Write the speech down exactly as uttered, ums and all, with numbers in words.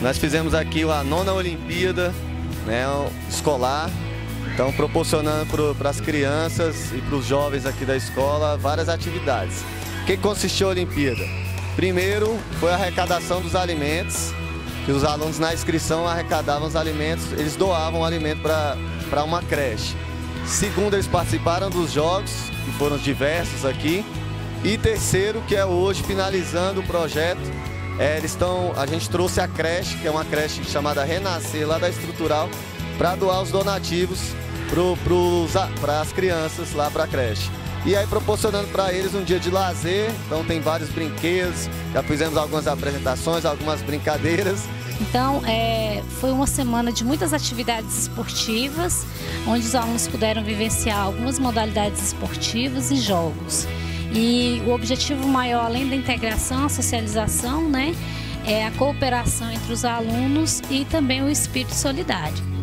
Nós fizemos aqui a nona Olimpíada, né, escolar, então proporcionando para as crianças e para os jovens aqui da escola várias atividades. O que consistiu a Olimpíada? Primeiro foi a arrecadação dos alimentos, que os alunos na inscrição arrecadavam os alimentos, eles doavam o alimento para uma creche. Segundo, eles participaram dos jogos, que foram diversos aqui. E terceiro, que é hoje, finalizando o projeto, é, eles estão, a gente trouxe a creche, que é uma creche chamada Renascer, lá da Estrutural, para doar os donativos para as crianças lá para a creche. E aí proporcionando para eles um dia de lazer, então tem vários brinquedos, já fizemos algumas apresentações, algumas brincadeiras. Então, é, foi uma semana de muitas atividades esportivas, onde os alunos puderam vivenciar algumas modalidades esportivas e jogos. E o objetivo maior, além da integração, a socialização, né, é a cooperação entre os alunos e também o espírito solidário.